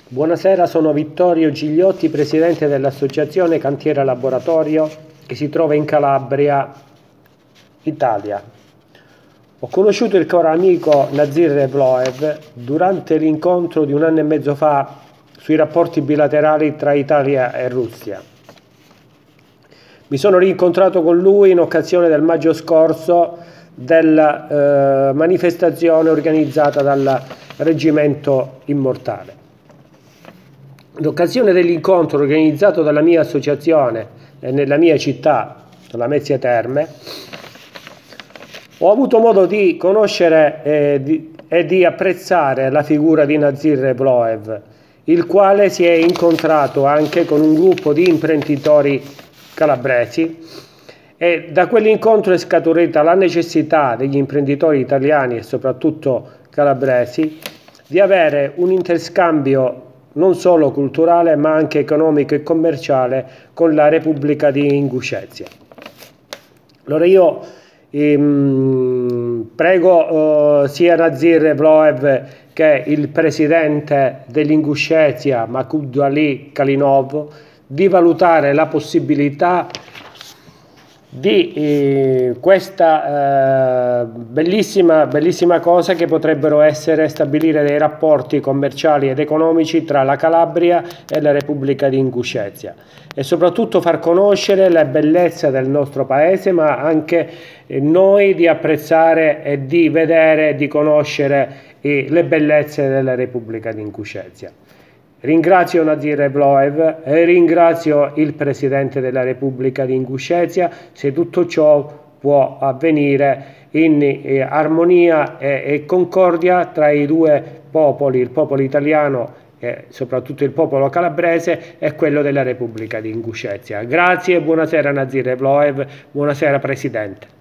Buonasera, sono Vittorio Gigliotti, presidente dell'associazione Cantiere Laboratorio che si trova in Calabria, Italia. Ho conosciuto il caro amico Nazir Evloev durante l'incontro di 1 anno e mezzo fa sui rapporti bilaterali tra Italia e Russia. Mi sono rincontrato con lui in occasione del maggio scorso della manifestazione organizzata dal Reggimento Immortale. In occasione dell'incontro organizzato dalla mia associazione nella mia città, la Mezzia Terme, ho avuto modo di conoscere e di apprezzare la figura di Nazir Evloev, il quale si è incontrato anche con un gruppo di imprenditori calabresi, e da quell'incontro è scaturita la necessità degli imprenditori italiani e soprattutto calabresi di avere un interscambio non solo culturale ma anche economico e commerciale con la Repubblica di Inguscezia. Allora io prego sia Nazir Evloev che il presidente dell'Inguscezia Makhmud Ali Kalynov di valutare la possibilità di questa bellissima cosa che potrebbero essere stabilire dei rapporti commerciali ed economici tra la Calabria e la Repubblica di Inguscezia, e soprattutto far conoscere le bellezze del nostro paese, ma anche noi di apprezzare e di vedere e di conoscere le bellezze della Repubblica di Inguscezia. Ringrazio Nazir Evloev e ringrazio il Presidente della Repubblica di Inguscezia se tutto ciò può avvenire in armonia e concordia tra i due popoli, il popolo italiano e soprattutto il popolo calabrese e quello della Repubblica di Inguscezia. Grazie e buonasera Nazir Evloev, buonasera Presidente.